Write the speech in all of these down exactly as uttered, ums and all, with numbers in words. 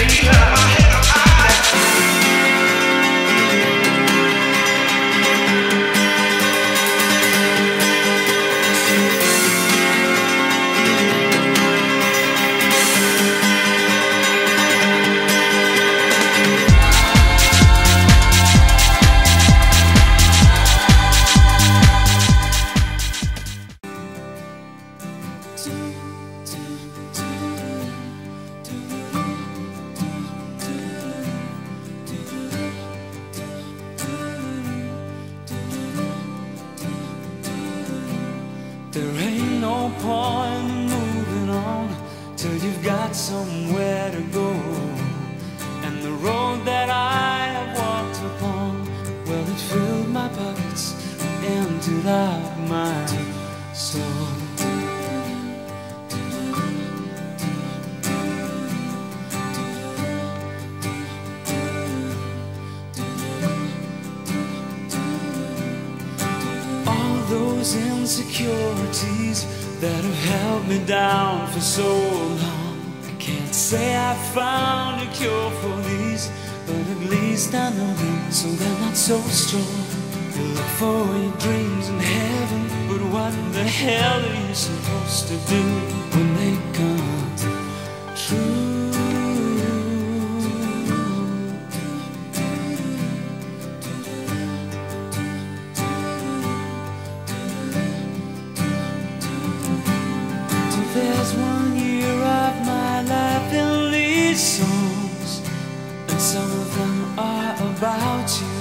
There ain't no point in moving on till you've got somewhere to go. And the road that I have walked upon, well, it filled my pockets and emptied out my soul. Those insecurities that have held me down for so long, I can't say I found a cure for these, but at least I know them, so they're not so strong. You look for your dreams in heaven, but what the hell are you supposed to do when they come true? There's one year of my life in these songs, and some of them are about you.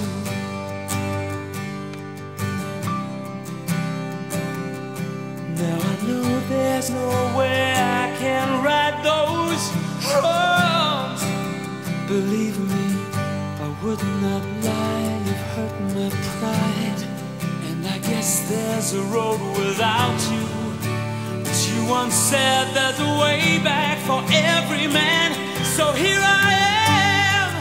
Now I know there's no way I can right those wrongs. Believe me, I would not lie, you've hurt my pride. And I guess there's a road without you. You once said there's a way back for every man, so here I am.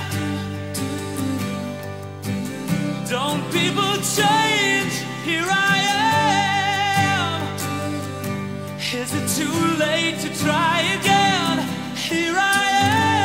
Don't people change? Here I am. Is it too late to try again? Here I am.